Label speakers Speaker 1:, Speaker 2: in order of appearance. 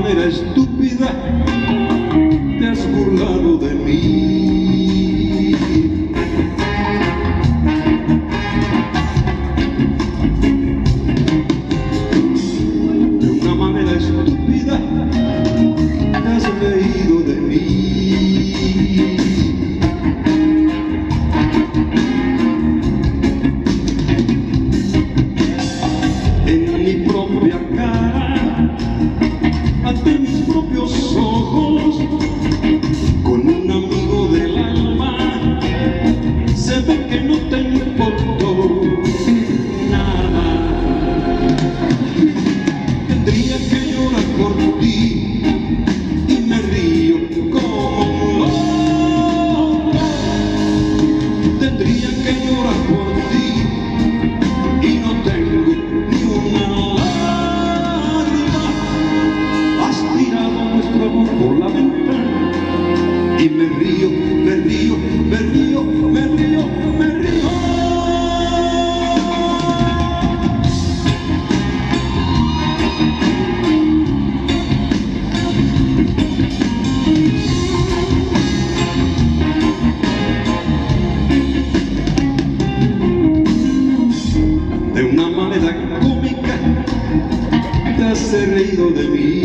Speaker 1: manera estúpida te has burlado de mí. De una manera estúpida te has reído de mí. En mi propia cara, ante mis propios ojos, con un amigo del alma, se ve que no te importó nada. Tendría que llorar por ti y me río como un loco. Tendría que llorar por ti y no tengo ni una lágrima. Has tirado nuestro amor por la ventana y me río, me río, me río, me río, me río. De una manera cómica te has reído de mí.